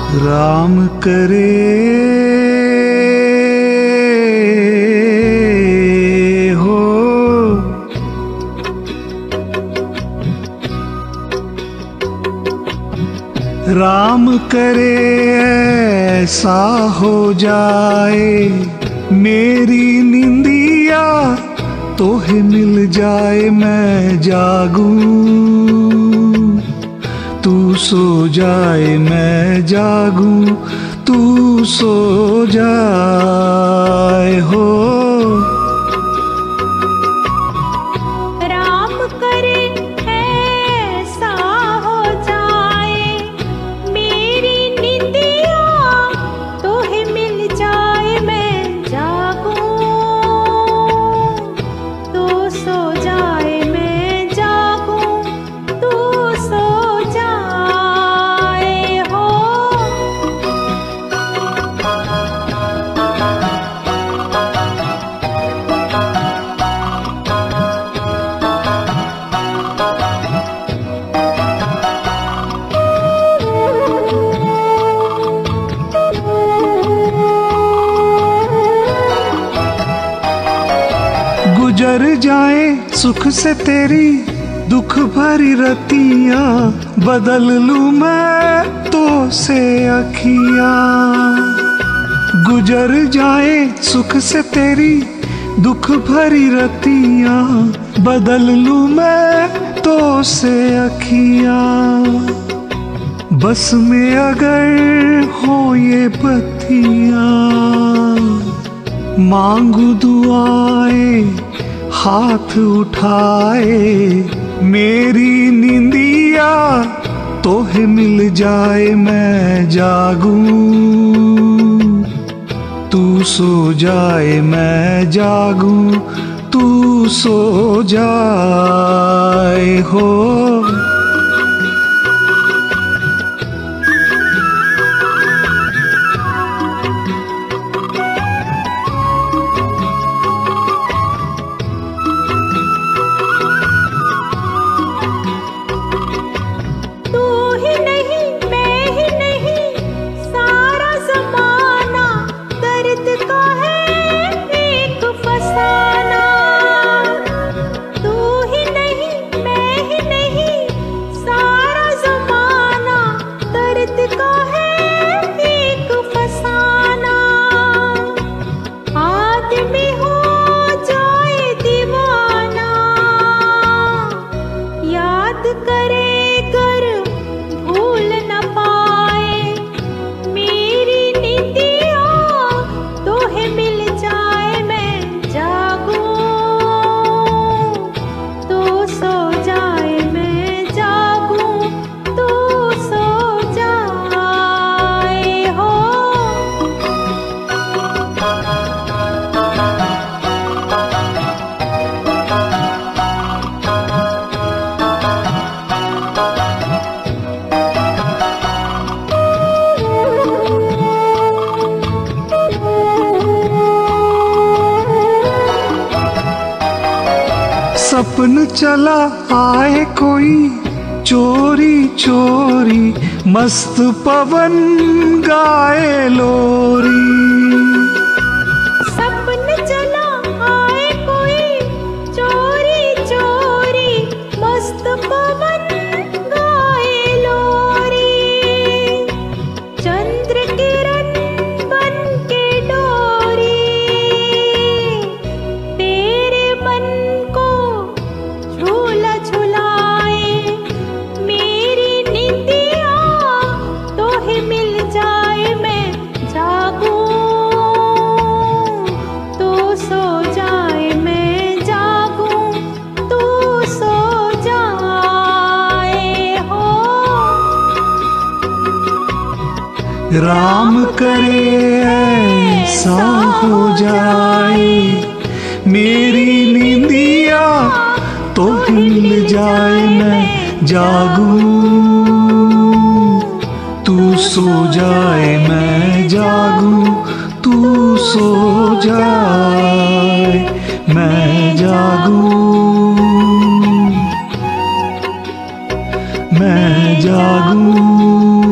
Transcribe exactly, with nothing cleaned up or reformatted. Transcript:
राम करे हो, राम करे ऐसा हो जाए मेरी निंदिया तोहे मिल जाए मैं जागूं, तू सो जाए मैं जागूं, तू सो जाए हो। राम करे ऐसा हो जाए मेरी निंदिया तोहे मिल जाए मैं जागूं, तू सो जाए मैं जागूं, तू सो जाए हो। गुजर जाए सुख से तेरी दुख भरी रतियां, बदल लूं मैं तो से अखियां। गुजर जाए सुख से तेरी दुख भरी रतियां, बदल लूं मैं तो से अखियां। बस में अगर हो ये बत्तियां, मांगू दुआएं हाथ उठाए मेरी निंदिया तोहे मिल जाए मैं जागूं, तू सो जाए मैं जागूं, तू सो जाए हो। सपन चला आए कोई चोरी चोरी, मस्त पवन गाए लोरी। सपन चला आए कोई चोरी चोरी, मस्त पवन गाए लोरी। चंद्र किरण बन के डोरी, तेरे मन को झूला झुलाए मेरी निंदिया तोहे मिल जाए मैं जागूं, तू सो जाए मैं जागूं, तू सो जाए हो। राम करे ऐसा हो जाए मेरी निंदिया तोहे मिल जाए मैं जागूं, तू सो जाए मैं जागूं, तू सो जाए मैं जागूं, मैं जागूं।